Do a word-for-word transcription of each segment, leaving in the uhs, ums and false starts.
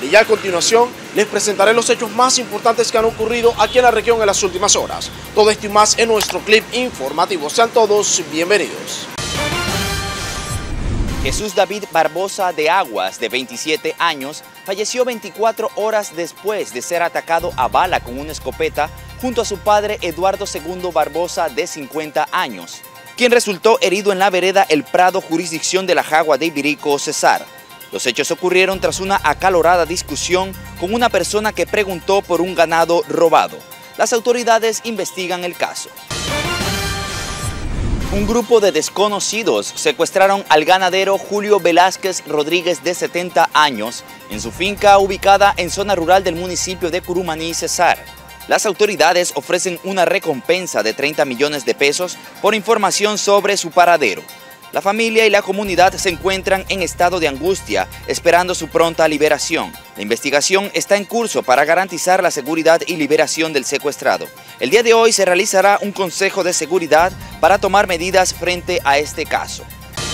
Y ya a continuación les presentaré los hechos más importantes que han ocurrido aquí en la región en las últimas horas. Todo esto y más en nuestro clip informativo. Sean todos bienvenidos. Jesús David Barbosa de Aguas, de veintisiete años, falleció veinticuatro horas después de ser atacado a bala con una escopeta junto a su padre Eduardo segundo Barbosa, de cincuenta años, quien resultó herido en la vereda El Prado, jurisdicción de la Jagua de Ibirico, Cesar. Los hechos ocurrieron tras una acalorada discusión con una persona que preguntó por un ganado robado. Las autoridades investigan el caso. Un grupo de desconocidos secuestraron al ganadero Julio Velázquez Rodríguez, de setenta años, en su finca ubicada en zona rural del municipio de Curumaní, Cesar. Las autoridades ofrecen una recompensa de treinta millones de pesos por información sobre su paradero. La familia y la comunidad se encuentran en estado de angustia, esperando su pronta liberación. La investigación está en curso para garantizar la seguridad y liberación del secuestrado. El día de hoy se realizará un consejo de seguridad para tomar medidas frente a este caso.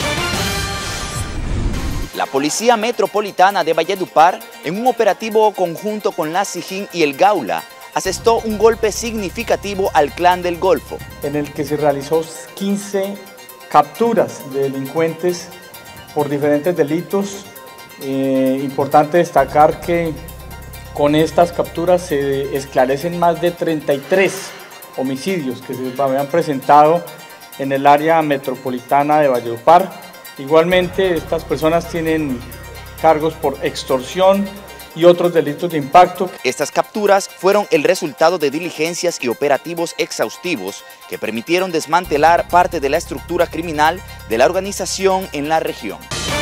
La Policía Metropolitana de Valledupar, en un operativo conjunto con la SIJIN y el Gaula, asestó un golpe significativo al Clan del Golfo, en el que se realizó quince capturas de delincuentes por diferentes delitos. Eh, importante destacar que con estas capturas se esclarecen más de treinta y tres homicidios que se habían presentado en el área metropolitana de Valledupar. Igualmente, estas personas tienen cargos por extorsión y otros delitos de impacto. Estas capturas fueron el resultado de diligencias y operativos exhaustivos que permitieron desmantelar parte de la estructura criminal de la organización en la región.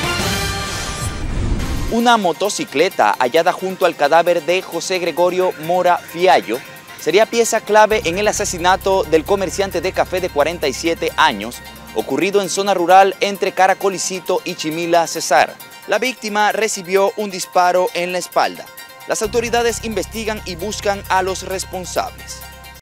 Una motocicleta hallada junto al cadáver de José Gregorio Mora Fiallo sería pieza clave en el asesinato del comerciante de café de cuarenta y siete años, ocurrido en zona rural entre Caracolicito y Chimila, Cesar. La víctima recibió un disparo en la espalda. Las autoridades investigan y buscan a los responsables.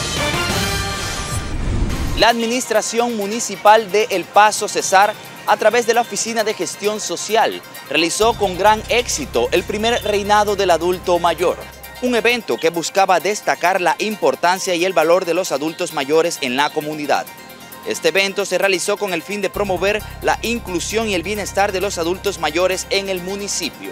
La Administración Municipal de El Paso, Cesar, a través de la Oficina de Gestión Social, realizó con gran éxito el primer reinado del adulto mayor, un evento que buscaba destacar la importancia y el valor de los adultos mayores en la comunidad. Este evento se realizó con el fin de promover la inclusión y el bienestar de los adultos mayores en el municipio.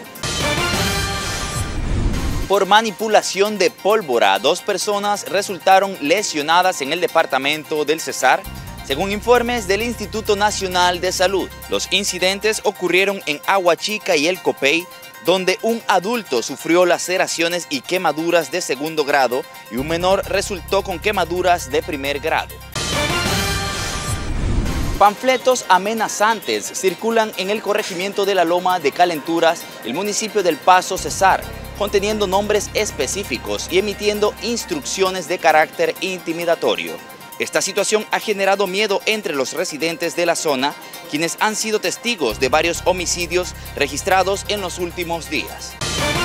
Por manipulación de pólvora, dos personas resultaron lesionadas en el departamento del Cesar, según informes del Instituto Nacional de Salud. Los incidentes ocurrieron en Aguachica y El Copey, donde un adulto sufrió laceraciones y quemaduras de segundo grado y un menor resultó con quemaduras de primer grado. Panfletos amenazantes circulan en el corregimiento de la Loma de Calenturas, el municipio del Paso, Cesar, conteniendo nombres específicos y emitiendo instrucciones de carácter intimidatorio. Esta situación ha generado miedo entre los residentes de la zona, quienes han sido testigos de varios homicidios registrados en los últimos días.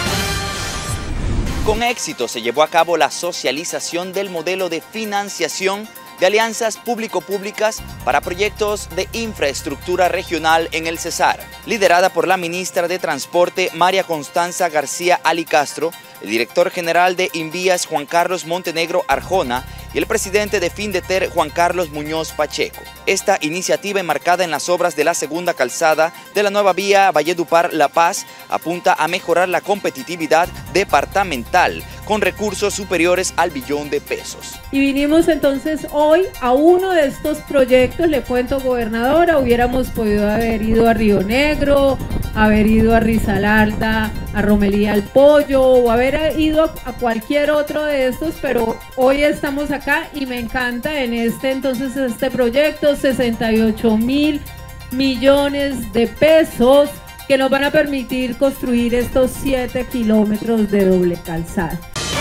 Con éxito se llevó a cabo la socialización del modelo de financiación de alianzas público-públicas para proyectos de infraestructura regional en el Cesar, liderada por la ministra de Transporte María Constanza García Alicastro, el director general de Invías Juan Carlos Montenegro Arjona y el presidente de Findeter Juan Carlos Muñoz Pacheco. Esta iniciativa, enmarcada en las obras de la segunda calzada de la nueva vía Valledupar-La Paz, apunta a mejorar la competitividad departamental con recursos superiores al billón de pesos. Y vinimos entonces hoy a uno de estos proyectos. Le cuento, gobernadora, hubiéramos podido haber ido a Río Negro, haber ido a Risaralda, a Romelía al Pollo, o haber ido a cualquier otro de estos, pero hoy estamos acá y me encanta en este entonces este proyecto, sesenta y ocho mil millones de pesos que nos van a permitir construir estos siete kilómetros de doble calzada.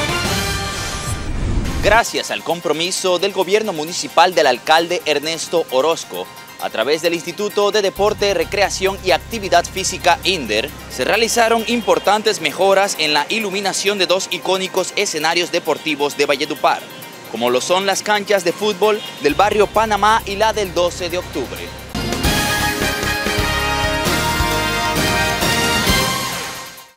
Gracias al compromiso del gobierno municipal del alcalde Ernesto Orozco, a través del Instituto de Deporte, Recreación y Actividad Física INDER, se realizaron importantes mejoras en la iluminación de dos icónicos escenarios deportivos de Valledupar, como lo son las canchas de fútbol del barrio Panamá y la del doce de octubre.